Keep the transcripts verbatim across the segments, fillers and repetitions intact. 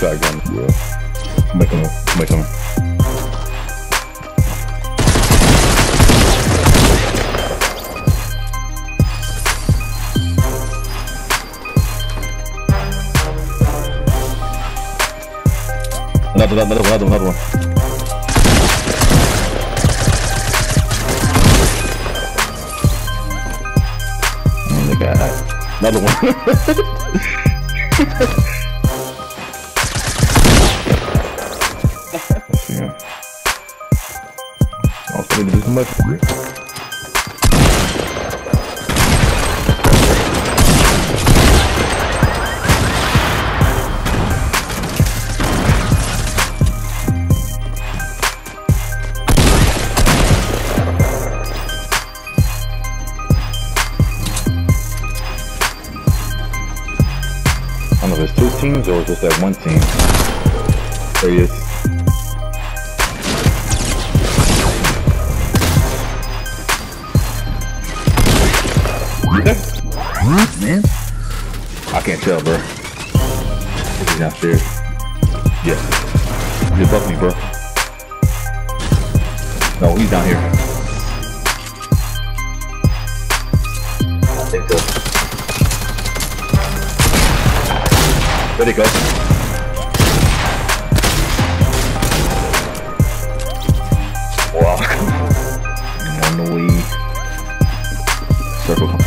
shotgun. Yeah. Make him, make him. Another, another, another, another one. Oh my god. Another one. Yeah. I was trying to do too much. I don't know if it's two teams or just that one team. There he is. Man, I can't tell, bro. He's downstairs. Yes. He's above me, bro. No, he's down here. I think so. Where'd it go? Wow. I'm on the way. Circle.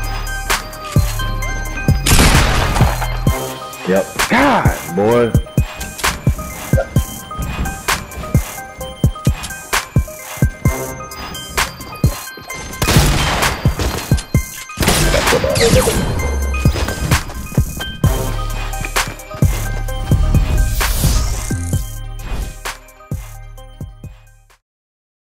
Yep. God, boy. That's what I